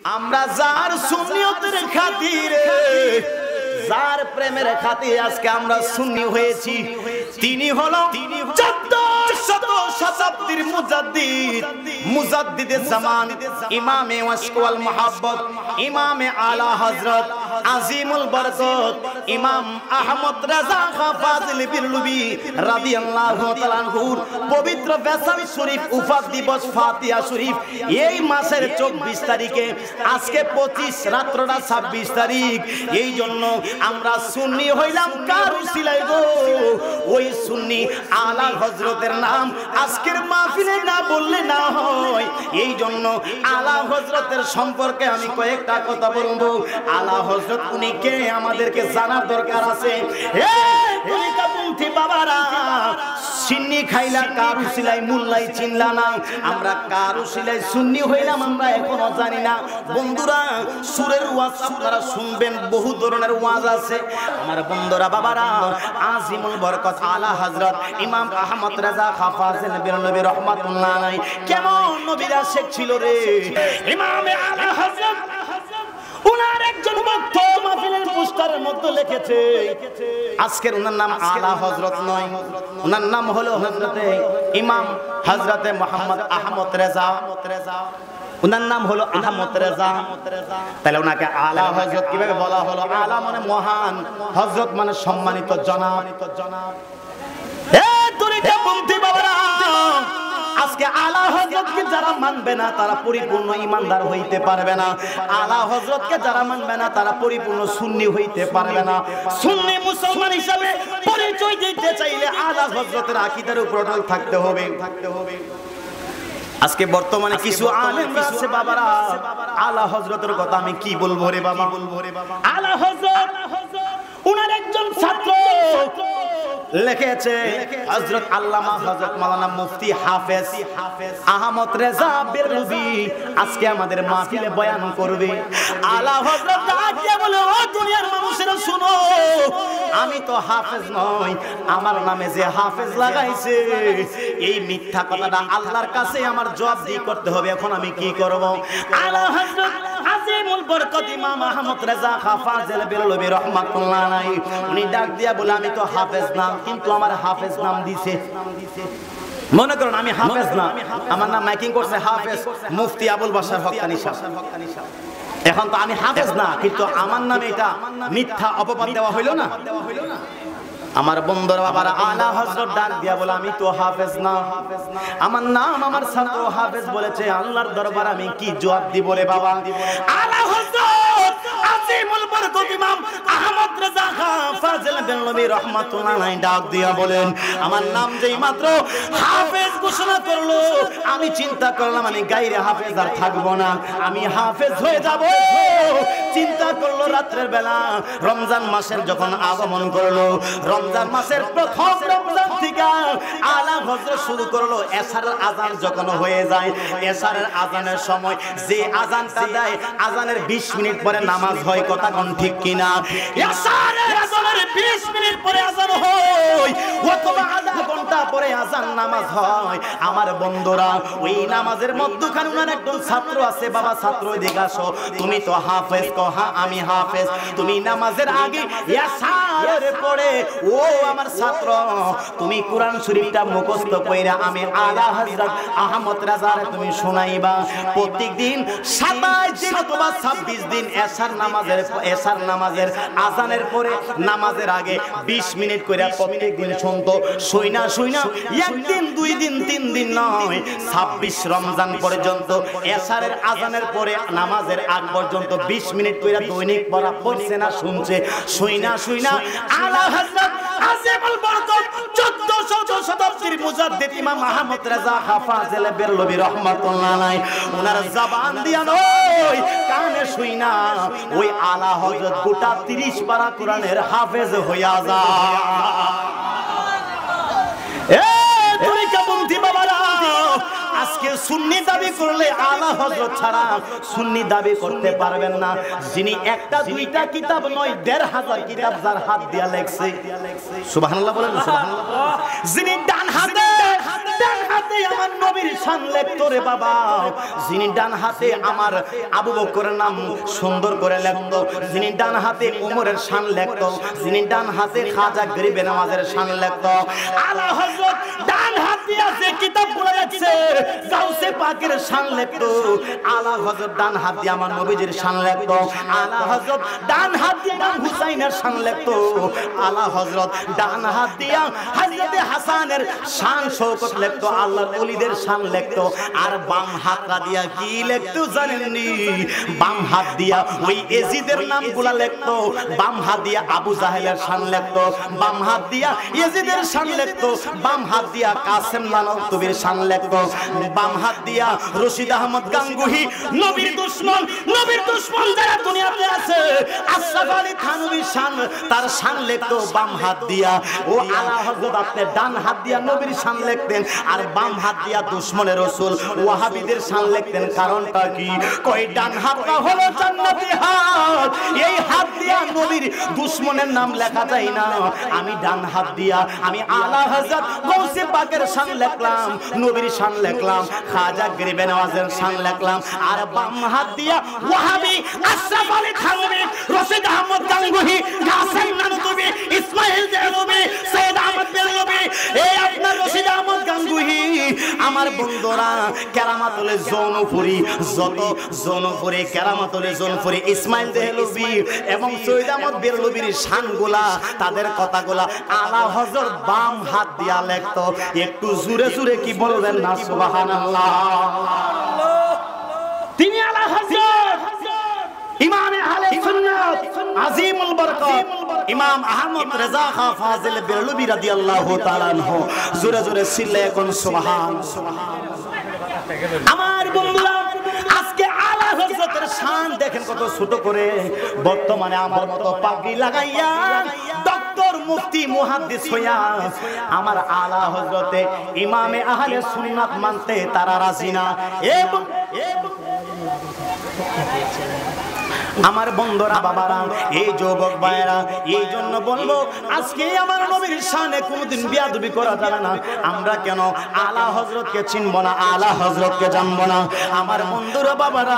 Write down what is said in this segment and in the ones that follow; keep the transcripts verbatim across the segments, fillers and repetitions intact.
আমরা যার সুন্নিয়তের খাতিরে যার প্রেমের খাতিরে আজকে আমরা সুন্নি হয়েছি তিনি হলো চোদ্দ শত শতাব্দীর মুজাদ্দিদ মুজাদ্দিদে জামান ইমামে ওয়াশক ওয়াল মুহাব্বত ইমামে আলা হযরত আজিমুল বরকত ইমাম আহমদ রাজা খাঁ ফাজিল বিরলুবি রাদিয়াল্লাহু তাআলা আনহুর পবিত্র বেসাল শরীফ উফাত দিবস ফাতিহা শরীফ এই মাসের চব্বিশ তারিখে আজকে পঁচিশ রাত্রটা ছাব্বিশ তারিখ এই জন্য আমরা সুন্নি হইলাম কার উসিলায় গো ওই সুন্নি আলা হযরতের নাম আজকের মাহফিলে না বললে না হয় এই জন্য আলা হযরতের সম্পর্কে আমি কয়েকটা কথা বলবো আলা হযরত উনি কে আমাদেরকে জানার দরকার আছে এ তরিকাপন্থী বাবারা সুন্নি খাইলা কার উসিলায় মোল্লাই চিনলা না আমরা কার উসিলায় সুন্নি হইলাম আমরা এখনো জানি না বন্ধুরা সুরের ওয়াজ আপনারা শুনবেন বহু ধরনের ওয়াজ আছে আমার বন্ধুরা বাবারা আজিমুল বরকত আলা হযরত ইমাম আহমদ রাজা খাঁ ফাজিল বিরলুবি রাহমাতুল্লাহ আলাইহি কেমন নবীর আশিক ছিল রে ইমামে আলা হযরত উনার একজন ভক্ত মাহফিলের পোস্টারের মধ্যে লিখেছে আজকের উনার নাম আলা হযরত নয় উনার নাম হলো হযরতে ইমাম হযরতে মুহাম্মদ আহমদ রেজা উনার নাম হলো আহমদ রেজা তাহলে উনাকে আলা হযরত কিভাবে বলা হলো আলা মানে মহান হযরত মানে সম্মানিত জনাব এ তরিকাপন্থী বাবারা আজকে আলা হযরতকে যারা মানবে না তারা পরিপূর্ণ ঈমানদার হইতে পারবে না আলা হযরতকে যারা মানবে না তারা পরিপূর্ণ সুন্নি হইতে পারবে না সুন্নি মুসলমান হিসাবে পরিচয় দিতে চাইলে আলা হযরতের আকীদার উপর অটল থাকতে হবে থাকতে হবে আজকে বর্তমানে কিছু আলেম আছে বাবারা আলা হযরতের কথা আমি কি বলবো রে বাবা বলবো রে বাবা আলা হযরত উনার একজন ছাত্র লিখেছে হযরত আল্লামা হযরত মাওলানা মুফতি হাফেজ আহমদ রেজা বিরলুবি আজকে আমাদের মাহফিলে বয়ান করবে আলা হযরত ডাকে বলে ও দুনিয়ার মানুষেরা শুনো আমি তো হাফেজ নই আমার নামে যে হাফেজ লাগাইছে এই মিথ্যা কথাটা আল্লাহর কাছে আমার জবাব দিয়ে করতে হবে এখন আমি কি করব আলা হযরত আজিমুল বরকত ইমাম আহমদ রেজা খাঁ ফাজিল বিরলুবি রাহমাতুল্লাহ আলাইহি উনি ডাক দিয়া বলে আমি তো হাফেজ না কিন্তু আমার হাফেজ নাম দিয়েছে মনে করুন আমি হাফেজ না আমার নাম মাইকিং করছে হাফেজ মুফতি আবুল বাশার হক্কানি সাহেব এখন তো আমি হাফেজ না কিন্তু আমার নামে এটা মিথ্যা অপবাদ দেওয়া হইল না আমার বন্ধুরা বাবারা আলা হযরত ডাক দিয়া বলে আমি তো হাফেজ না আমার নাম আমার ছাত্র হাফেজ বলেছে আল্লাহর দরবারে আমি কি জবাব দিব রে বাবা আলা হযরত আজিমুল বরকত ইমাম আহমদ রেজা খাঁ ফাজিল বিরলুবি রাহমাতুল্লাহ আলাইহি ডাক দিয়া বলেন আমার নাম যেই মাত্র হাফেজ ঘোষণা করলো আমি চিন্তা করলাম আমি গায়রে হাফেজ আর থাকবো না আমি হাফেজ হয়ে যাব চিন্তা করলো রাতের বেলা রমজান মাসের যখন আগমন করলো রমজান মাসের প্রথম রমজান থেকে আলা হযরত শুরু করলো এশারের আযান যখন হয়ে যায় এশারের আযানের সময় যে আযানটা দেয় আযানের বিশ মিনিট পরে নামাজ হয় কথা কোন ঠিক কিনা এশারের আযানের বিশ মিনিট পরে আযান হয় অথবা আধা ঘন্টা পরে আযান নামাজ হয় আমার বন্ধুরা ওই নামাজের মধ্যখানে উনার একজন ছাত্র আছে বাবা ছাত্র এদিকে আসো তুমি তো হাফেজ কও হ্যাঁ আমি হাফেজ তুমি নামাজের আগে এশারের পরে ও আমার ছাত্র তুমি কোরআন শরীফটা মুখস্থ কইরা আমি আলা হযরত আহমদ রাজারে তুমি শোনাইবা প্রত্যেকদিন সাতাশ দিন অথবা ছাব্বিশ দিন এশার নামাজের এশার নামাজের আযানের পরে নামাজের আগে বিশ মিনিট কইরা প্রত্যেকদিন শুনতো শুইনা শুইনা একদিন দুই দিন তিন দিন নয় ছাব্বিশ রমজান পর্যন্ত এশারের আযানের পরে নামাজের আগ পর্যন্ত বিশ মিনিট কইরা দৈনিক পড়া পড়ছে না শুনছে শুইনা শুইনা আলা হযরত আজিমুল বরকত চোদ্দশো শতাব্দীর মুজাদ্দিদ ইমাম আহমদ রেজা খাঁ ফাজিল বিরলুবি রাহমাতুল্লাহ আলাইহি ওনার জবান দিয়া নয় কানে শুইনা ওই আলা হযরত গোটা ত্রিশ পারা কোরআনের হাফেজ হইয়া যায় এ তরিকাপন্থী বাবারা আজকে সুন্নি দাবি করলে আলা হযরত ছাড়া সুন্নি দাবি করতে পারবেন না যিনি একটা দুইটা কিতাব নয় দেড় হাজার কিতাব যার হাত দিয়া লেখছে সুবহানাল্লাহ বলেন সুবহানাল্লাহ যিনি ডান হাতে ডান হাতে আমার নবীর শান লিখতো রে বাবা। যিনি ডান হাতে আমার আবু বকরের নাম সুন্দর করে লিখতো, যিনি ডান হাতে ওমরের শান লিখতো, যিনি ডান হাতে খাজা গরিবে নওয়াজের শান লিখতো, আলা হযরত ডান হাত দিয়ে যে কিতাবগুলো লিখছে গাউসে পাকের শান লিখতো, আলা হযরত ডান হাত দিয়ে আমার নবীজির শান লিখতো, আলা হযরত ডান হাত দিয়ে ইমাম হুসাইনের শান লিখতো, আলা হযরত ডান হাত দিয়ে হযরত হাসানের শান শৌকত লিখতো, আল্লাহর ওলিদের শান লিখতো। আর বাম হাতটা দিয়া কি লিখতো জানেননি? বাম হাত দিয়া ওই এজিদের নামগুলা লিখতো, বাম হাত দিয়া আবু জাহেলের শান লিখতো, বাম হাত দিয়া এজিদের শান লিখতো, বাম হাত দিয়া কাসেম নানতুবির শান লিখতো, বাম হাত দিয়া রশিদ আহমদ গাঙ্গুহি নবীর দুশমন, নবীর দুশমন যারা দুনিয়াতে আছে, আশরাফ আলী থানভীর শান, তার শান লিখতো বাম হাত দিয়া। ও আলা হযরত আপনি ডান হাত দিয়া নবীর শান লিখতেন আর বাম হাত দিয়া দুশমনের রাসূল ওয়াহাবীদের শান লিখতেন। কারণটা কি? কই ডান হাতটা হলো জান্নাতি হাত, এই হাত দিয়া নবীর দুশমনের নাম লেখা যায় না। আমি ডান হাত দিয়া আমি আলা হযরত গৌসে পাকের শান লিখলাম, নবীর শান লিখলাম, খাজা গরিবে নওয়াজের শান লিখলাম। আর বাম হাত দিয়া ওয়াহাবী আশরাফ আলী থানভী, রশিদ আহমদ গাঙ্গুহি, কাসেম নানতুবি, ইসমাইল দেহলভী, সৈয়দ আহমদ বেরলভী, এই আপনার রশিদ আহমদ গাঙ্গুহি আমার বন্ধুরা কেরামাতুল জৌনপুরি, যত জৌনপুরি কেরামাতুল জৌনপুরি ইসমাইল দেহলভী এবং সৈয়দ আহমদ বেরলভীর শানগুলা, তাদের কথাগুলা আলা হযরত বাম হাত দিয়া লিখতো। একটু জোরে জোরে কি বলবেন না সুবহানাল্লাহ? তিনি আলা হযরত ইমামে আহলে সুন্নাত আজিমুল বরকত ইমাম আহমদ রেজা খান ফাজিল বেরলভী রাদিয়াল্লাহু তাআলা আনহু। জোরে জোরে সিল্লে কোন সুবহান। আমার বন্ধুরা আজকে আলা হযরতের শান দেখেন কত ছোট করে। বর্তমানে আমার মতো পাগড়ি লাগাইয়া ডক্টর মুফতি মুহাদ্দিস হইয়া আমার আলা হযরতে ইমামে আহলে সুন্নাত মানতে তারা রাজি না। এবং আমার বন্ধুরা বাবারা, এই যুবক ভাইরা, এই জন্য বলবো আজকে আমার নবীর শানে কোনোদিন বিয়াদবি করা যাবে না। আমরা কেন আলা হযরতকে চিনব না, আলা হযরতকে জানবো না? আমার বন্ধুরা বাবারা,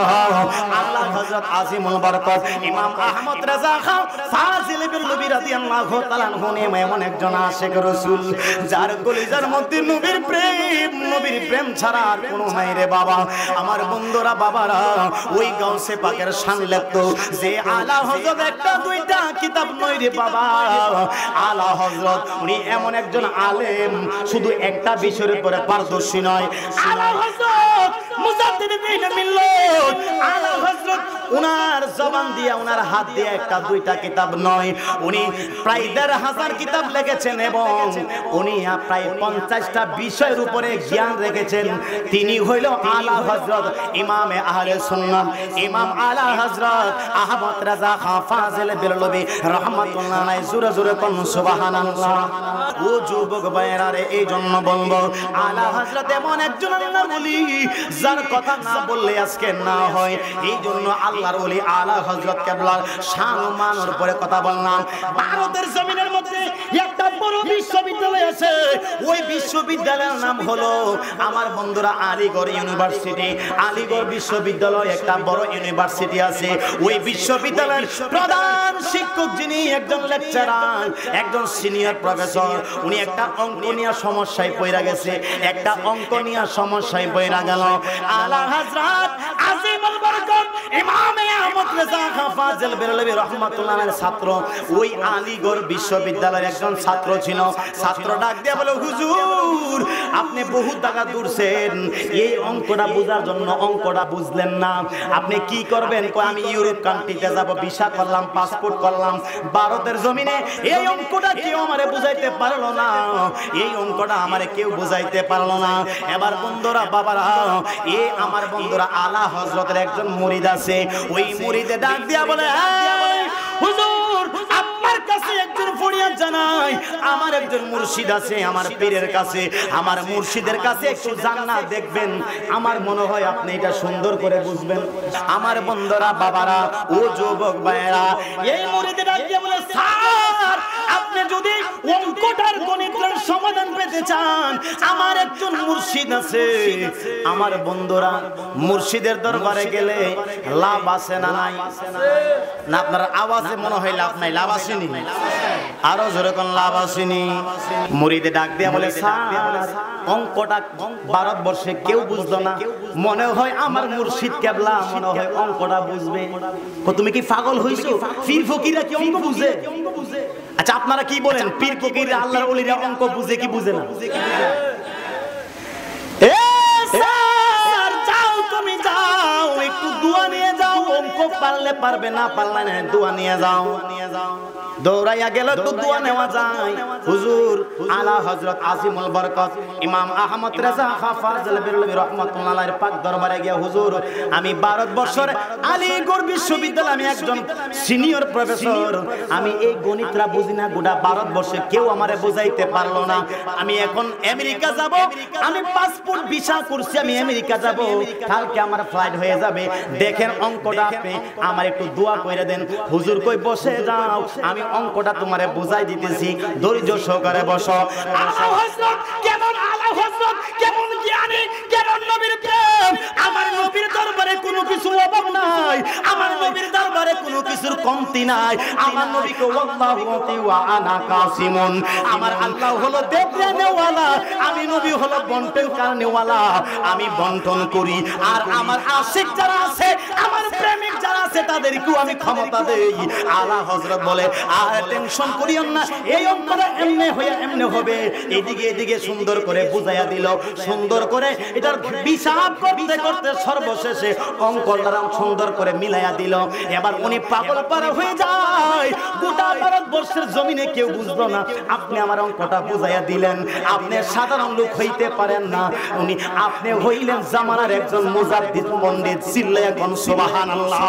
আলা হযরত আজিমুল বরকত ইমাম আহমদ রেজা খান ফাজিল বেরলভী রাদিয়াল্লাহু তাআলা আনহু এমন একজন আশিক রাসূল যার কলিজার মধ্যে নবীর প্রেম, নবীর প্রেম ছাড়া আর কোনো নাই রে বাবা। আমার বন্ধুরা বাবারা, ওই গাউসে পাকের শান লিখতো যে আলা হযরত একটা দুইটা কিতাব নয় রে বাবা। আলা হযরত উনি এমন একজন আলেম, শুধু একটা বিষয়ের উপরে পারদর্শী নয়। আলা হযরত মুজাদ্দিদিন মিল্লাত, আলা হযরত উনার জবান দিয়ে উনার হাত দিয়ে একটা দুইটা কিতাব নয়, উনি প্রায় দেড় হাজার কিতাব লিখেছেন এবং উনি প্রায় পঞ্চাশটা বিষয়ের উপরে জ্ঞান রেখেছেন। তিনি হইল আলা হযরত ইমামে আহলে সুন্নাত ইমাম আলা হযরত আহমদ রেজা খান ফাজিল বেরলভী রাহমাতুল্লাহ আলাইহি। জোরে জোরে কোন সুবহানাল্লাহ। ও যুবক ভাইরা রে, এই জন্য বলবো আলা হযরত এমন একজন আল্লাহর ওলি যার কথা না বললে আজকে না হয়। এই জন্য আল্লাহর ওলি আলা হযরত কেবলার শান ও মানের উপরে কথা বললাম। ভারতের জমিনের মধ্যে একটা বড় বিশ্ববিদ্যালয় আছে, ওই বিশ্ববিদ্যালয়ের নাম হলো আমার বন্ধুরা আলিগড় ইউনিভার্সিটি। আলিগড় বিশ্ববিদ্যালয় একটা বড় ইউনিভার্সিটি আছে। ওই বিশ্ববিদ্যালয়ের প্রধান শিক্ষক যিনি একজন লেকচারার, একজন সিনিয়র প্রফেসর, উনি একটা অঙ্ক নিয়ে সমস্যায় পড়ে গেছে, একটা অঙ্ক নিয়ে সমস্যায় পড়ে গেল। আলা হযরত আজিমুল বরকত ইমামে আহমদ রেজা খান ফাজিল বেরলভী রাহমাতুল্লাহ আলাইহির ছাত্র, ওই আলিগড় বিশ্ববিদ্যালয়ের একজন ছাত্র ছিল। ছাত্র ডাক দিয়ে বলে, হুজুর আপনি বহু টাকা দূরছেন, এই অঙ্কটা বোঝার জন্য অঙ্কটা বুঝলেন না, আপনি কি করবেন? আমি ইউরোপ কান্ট্রিতে যাব, ভিসা করলাম, পাসপোর্ট করলাম, ভারতের জমিনে এই অঙ্কটা কেউ আমারে বুঝাইতে পারলো না, এই অঙ্কটা আমারে কেউ বুঝাইতে পারলো না। এবার বন্ধুরা বাবারা, এই আমার বন্ধুরা আলা হযরতের একজন মুরিদ আছে, ওই মুরিদে ডাক দিয়া বলে, হুজুর আপনার কাছে একজন ফরিয়াদ জানাই, আমার একজন মুর্শিদ আছে আমার পীরের কাছে, আমার মুর্শিদের কাছে একটু জান্নাত দেখবেন, আমার মনে হয় আপনি এটা সুন্দর করে বুঝবেন। আমার বন্ধুরা বাবারা, ও যুবক ভাইরা, এই মুরিদে ডাক দিয়া বলে, স্যার আপনি যদি অঙ্কটার গণিতের সমাধান পেতে চান, আমার একজন মুর্শিদ আছে। আমার বন্ধুরা, মুর্শিদের দরবারে গেলে লাভ আছে না নাই? না আপনার আওয়াজে মনে হয় লাভ নাই, লাভ আসেনি? আরো জোরে কোন লাভ আসেনি? মুরিদে ডাক দিয়া বলে, স্যার অঙ্কটা ভারতবর্ষে কেউ বুঝলো না, মনে হয় আমার মুর্শিদ কেবলা মনে হয় অঙ্কটা বুঝবে। তুমি কি পাগল হইছো? পীর ফকিরা কি অঙ্ক বুঝে? আচ্ছা আপনারা কি বলেন, পীর ফকিরা আল্লাহর ওলিরা অঙ্ক বুঝে কি বুঝে না? এ স্যার যাও, তুমি যাও, একটু দোয়া নিয়ে যাও, অঙ্ক পারলে পারবে, না পারলে না, দোয়া নিয়ে যাও। নিয়ে যাও দৌড়াইয়া গেল, তো দোয়া নেওয়া যায়। হুজুর আলা হযরত আসিমুল বরকত ইমাম আহমদ রেজা খান ফাজল বেরলভী রাহমাতুল্লাহ আলাইহির পাক দরবারে গিয়া, হুজুর আমি ভারতবর্ষের আলীগড় বিশ্ববিদ্যালয়ে আমি একজন সিনিয়র প্রফেসর, আমি এই গণিতরা বুঝি না, গোটা ভারতবর্ষে কেউ আমারে বুঝাইতে পারলো না। আমি এখন আমেরিকা যাব, আমি পাসপোর্ট ভিসা করছি, আমি আমেরিকা যাব, কালকে আমার ফ্লাইট হয়ে যাবে। দেখেন অঙ্কটা আপনি আমার একটু দোয়া করে দেন। হুজুর কই বসে যাও, আমি অঙ্কটা তোমারে বুঝাই দিতেছি, ধৈর্য সহকারে বসো। আলা হযরত কেমন, আলা হযরত কেমন জ্ঞানী, কেমন নবীর প্রেম। আমার নবীর দরবারে কোনো কিছু অভাব নাই, আমার নবীর দরবারে কোনো কিছুর কমতি নাই। আমার নবীকে আল্লাহু ওয়া আনা কাসিমুন, আমার আল্লাহ হলো দেবরানেওয়ালা, আমি নবী হলো বন্টন কারণেওয়ালা, আমি বন্টন করি। আর আমার আশিক যারা আছে, আমার প্রেমিক যারা আছে, তাদেরকেও আমি ক্ষমতা দেই। আলা হযরত বলে, আর টেনশন করিও না, এই অঙ্কটা এমনি হয়ে এমনি হবে। এদিকে এদিকে সুন্দর করে বুঝাইয়া দিল, সুন্দর করে এটার হিসাব করতে করতে সর্বশেষে অঙ্কটা সুন্দর করে মিলাইয়া দিল। এবার উনি পাগল পারা হয়ে যায়, গোটা ভারতবর্ষের জমিনে কেউ বুঝলো না, আপনি আমার অঙ্কটা বুঝাইয়া দিলেন। আপনি সাধারণ লোক হইতে পারেন না, উনি আপনি হইলেন জামানার একজন মুজাদ্দিদ পণ্ডিত। চিল্লায়া কোন সুবহানাল্লাহ।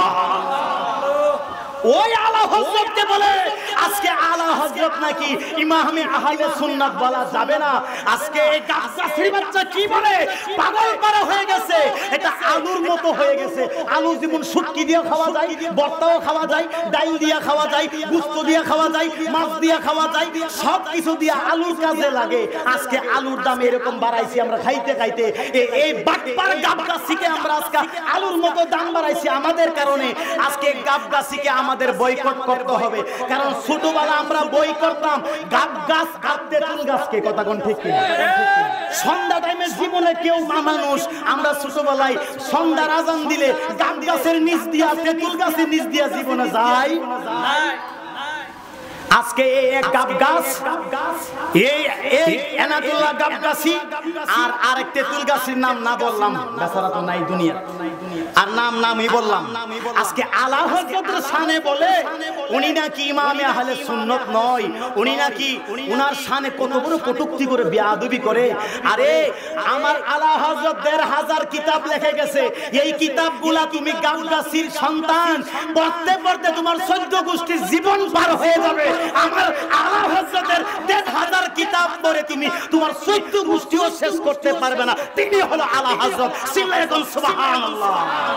ওই আলা হযরতকে বলে, আজকে আলা হযরত নাকি ইমামে আহলে সুন্নাত বলা যাবে না। আজকে এই গাছগাছির বাচ্চা কি বলে, পাগল পারা হয়ে গেছে, এটা আলুর মতো হয়ে গেছে। আলু যেমন শুটকি দিয়ে খাওয়া যায়, ভর্তাও খাওয়া যায়, ডাল দিয়ে খাওয়া যায়, গুস্ত দিয়ে খাওয়া যায়, মাছ দিয়ে খাওয়া যায়, সব কিছু দিয়ে আলুর কাজে লাগে। আজকে আলুর দাম এরকম বাড়াইছি আমরা খাইতে খাইতে, এই বাটপার গাবগাছিকে আমরা আজকে আলুর মতো দাম বাড়াইছি আমাদের কারণে। আজকে গাবগাছিকে আমাদের বয়কট করতে হবে, কারণ ছোটবেলা আমরা বই করতাম গাব গাছ আর তেঁতুল গাছকে। কথা কোন ঠিক কি? সন্ধ্যা টাইমে জীবনে কেউ মানুষ আমরা ছোটবেলায় সন্ধ্যার আজান দিলে গাব গাছের নিচ দিয়া, তেঁতুল গাছের নিচ দিয়া জীবনে যাই। আজকে এই এক গাব গাছ, এই এই এনাদুল্লাহ গাবগাছি আর আরেক তেঁতুল গাছের নাম না বললাম, বেচারা তো নাই দুনিয়া, আর নাম নামই বললাম। আজকে আলা হযরতের শানে বলে উনি নাকি ইমামে আহলে সুন্নাত নয়, উনি নাকি উনার শানে কত বড় কটূক্তি করে বেয়াদবি করে। আরে আমার আলা হযরত দেড় হাজার কিতাব লিখে গেছে, এই কিতাবগুলা তুমি গাবগাছির সন্তান পড়তে পড়তে তোমার চোদ্দ গোষ্ঠীর জীবন পার হয়ে যাবে। আমার আলা হযরতের দেড় হাজার কিতাব পড়ে তুমি তোমার চোদ্দ গোষ্ঠীও শেষ করতে পারবে না। তিনি হলো আলা হযরত। চিল্লায়ে বল সুবহানাল্লাহ।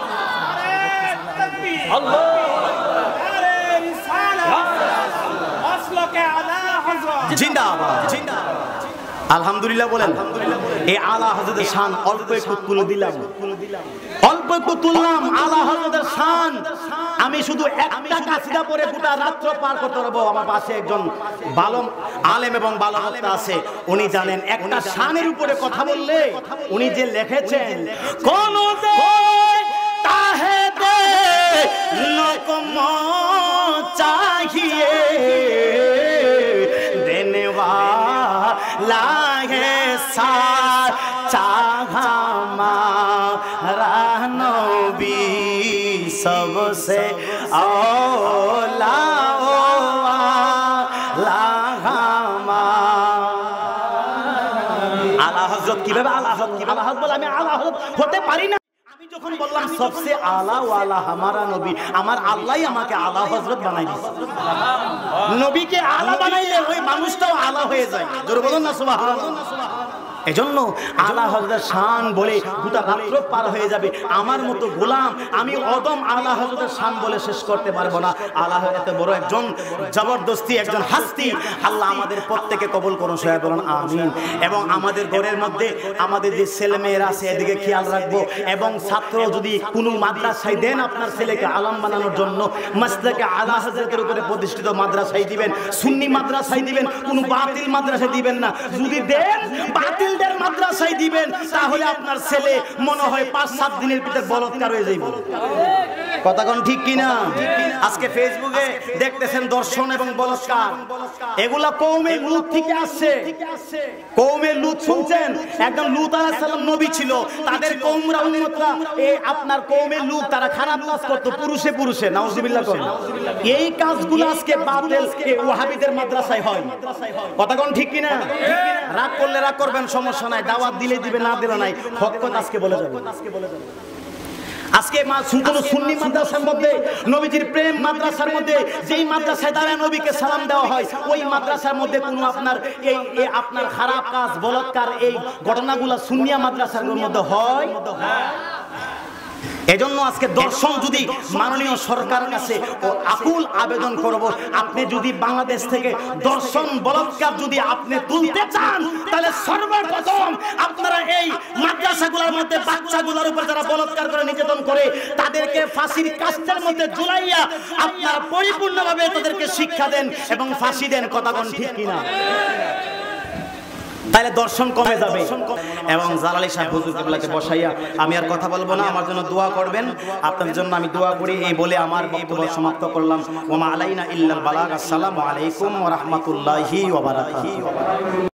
আল্লাহ জিন্দাবাদ, জিন্দাবাদ। আলহামদুলিল্লাহ বলেন। এই আলা হযরতের শান অল্প একটু তুলে দিলাম, অল্প একটু তুললাম আলা হযরতের শান। আমি শুধু একটা কাসিদা পড়ে গোটা রাত্র পার করতে পারবো। আমার পাশে একজন ভালো আলেম এবং ভালো বক্তা আছে, উনি জানেন একটা শানের উপরে কথা বললে উনি যে লিখেছেন, কোন দে তাহে দে নকম চাহিয়ে দেনে वाला है साचा हमारा नबी सबसे औला आला हजरत কিভাবে আলা হযরত কিভাবে আলা হযরত বলে আমি আলা হযরত হতে পারি না। আমি যখন বললাম সবচেয়ে আলা ওয়ালা হামারা নবী, আমার আল্লাহই আমাকে আলা হযরত বানাই দিয়েছে। নবীকে আলা বানাইলে ওই মানুষটাও আলা হয়ে যায়। জোরে বলুন না সুবহানাল্লাহ। এজন্য আলা হযরতের শান বলে গোটা রাত্র পার হয়ে যাবে। আমার মতো গোলাম আমি অদম আলা হযরতের শান বলে শেষ করতে পারবো না। আলা এত বড় একজন জবরদস্তি একজন হাস্তি, আল্লাহ আমাদের প্রত্যেকে কবুল করুন, সবাই বলুন আমিন। এবং আমাদের ঘরের মধ্যে আমাদের যে ছেলে মেয়েরা আছে এদিকে খেয়াল রাখবো। এবং ছাত্র যদি কোনো মাদ্রাসায় দেন আপনার ছেলেকে আলাম বানানোর জন্য, মাসলাকে আলা হযরতের উপরে প্রতিষ্ঠিত মাদ্রাসায় দিবেন, সুন্নি মাদ্রাসায় দিবেন, কোনো বাতিল মাদ্রাসায় দিবেন না। যদি দেন বাতিলদের মাদ্রাসায় দিবেন, তাহলে আপনার ছেলে মনে হয় পাঁচ সাত দিনের ভিতরে বলৎকার হয়ে যাইব। কথা কোন ঠিক কিনা? আজকে ফেসবুকে দেখতেছেন দর্শন এবং বলৎকার, এগুলা কওমে লূত থেকে আসছে। কওমে লূত শুনছেন? একদম লূত আলাইহিস সালাম নবী ছিল, তাদের কওমরা উম্মতরা এই আপনার কওমে লূত তারা খারাপ কাজ করত, পুরুষে পুরুষে, নাউজুবিল্লাহ কোন। এই কাজগুলো আজকে বাতিল এই ওয়াহাবিদের মাদ্রাসায় হয়। কথা কোন ঠিক কিনা? রাগ করলে রাগ করবেন, সমস্যা নাই, দাওয়াত দিলে দিবে, না দিলে নাই, হক কথা আজকে বলে যাবে। আজকে সুন্নি মাদ্রাসার মধ্যে নবীজির প্রেম মাদ্রাসার মধ্যে যেই মাদ্রাসায় দ্বারা নবীকে সালাম দেওয়া হয়, ওই মাদ্রাসার মধ্যে কোনো আপনার এই আপনার খারাপ কাজ বলৎকার এই ঘটনাগুলো সুন্নিয়া মাদ্রাসার মধ্যে হয়। এজন্য আজকে দর্শন যদি মাননীয় সরকারের কাছে ও আকুল আবেদন করব, আপনি যদি বাংলাদেশ থেকে দর্শন বলৎকার যদি আপনি তুলতে চান, তাহলে সর্বপ্রথম আপনারা এই মাদ্রাসাগুলোর মধ্যে বাচ্চাগুলোর উপর যারা বলৎকার করে নির্যাতন করে তাদেরকে ফাঁসির কাস্টের মধ্যে ঝুলাইয়া আপনারা পরিপূর্ণভাবে তাদেরকে শিক্ষা দেন এবং ফাঁসি দেন। কথা কোন ঠিক কিনা? তাহলে দর্শন কমে যাবে। এবং জালালী সাহেব হুজুর কিবলাকে বসাইয়া আমি আর কথা বলবো না, আমার জন্য দোয়া করবেন। আপনাদের জন্য আমি দোয়া করি এই বলে আমার বক্তব্য সমাপ্ত করলাম। ওয়া মা আলাইনা ইল্লাল বালাগ। আসসালামু আলাইকুম ওয়া রাহমাতুল্লাহি ওয়া বারাকাতুহু।